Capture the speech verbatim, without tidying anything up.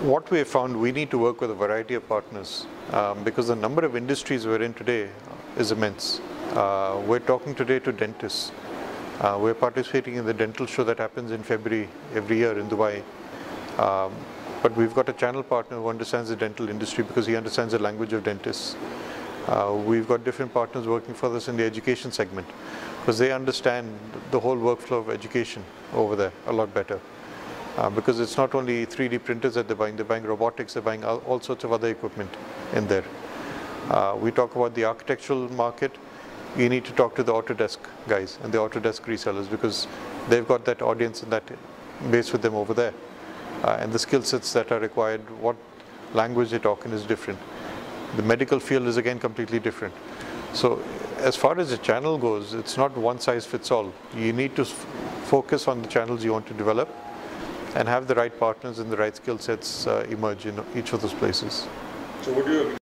what we have found, we need to work with a variety of partners um, because the number of industries we're in today is immense. Uh, we're talking today to dentists. Uh, we're participating in the dental show that happens in February every year in Dubai. Um, but we've got a channel partner who understands the dental industry because he understands the language of dentists. Uh, we've got different partners working for us in the education segment because they understand the whole workflow of education over there a lot better. Uh, because it's not only three D printers that they're buying, they're buying robotics, they're buying all, all sorts of other equipment in there. Uh, we talk about the architectural market. You need to talk to the Autodesk guys and the Autodesk resellers because they've got that audience and that base with them over there. Uh, and the skill sets that are required, what language they talk in is different. The medical field is again completely different. So as far as the channel goes, it's not one size fits all. You need to focus on the channels you want to develop and have the right partners and the right skill sets uh, emerge in each of those places. So what do you